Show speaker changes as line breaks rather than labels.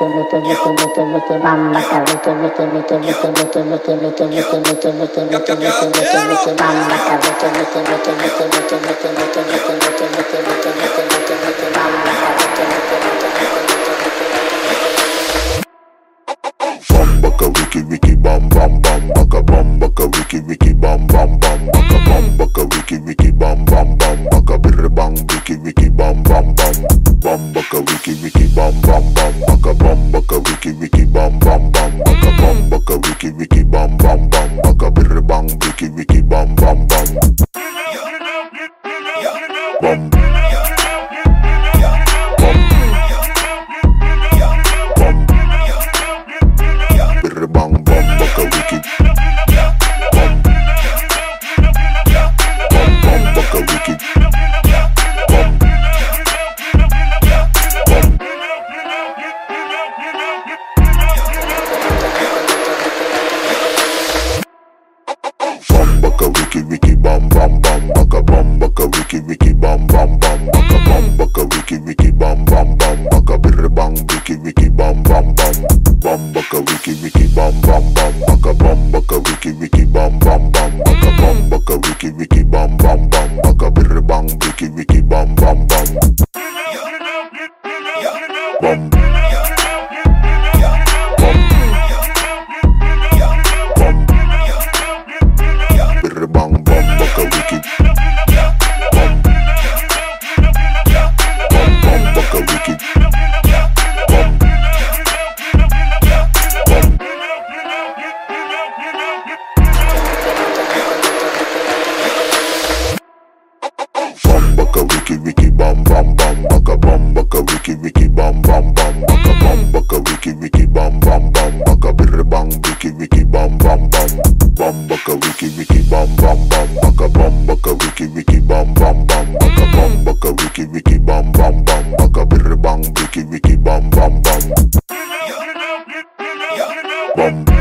baka wiki wiki bam bam bam baka bam baka wiki wiki bam bam bam baka bam baka wiki wiki bam bam bam baka bir bang wiki wiki bam bam bam bam baka wiki wiki bam bam bam baka bam baka wiki wiki bam bam bam baka bam baka wiki wiki bam bam bam baka bir bang wiki wiki bam bam bam bam bang bang baka wiki bang bang bang baka wiki bang bang baka wiki wiki bam bam bam baka bam baka wiki wiki bam bam bam baka bam baka wiki wiki bam bam bam baka bir bang wiki wiki bam bam bam bam baka wiki wiki bam bam bam baka bam baka wiki wiki bam bam bam baka bam baka wiki wiki bam bam bam baka bir bang wiki wiki bam bam bam bam bir bang bam baka wiki bam bam baka wiki bam bam baka wiki wiki bam bam bam baka bam baka wiki wiki bam bam bam baka bam baka wiki wiki bam bam bam baka bir bang wiki wiki bam bam bam bam baka wiki wiki bam bam bam baka bam baka wiki wiki bam bam bam baka bam baka wiki wiki bam bam bam baka bir bang wiki wiki bam bam bam bam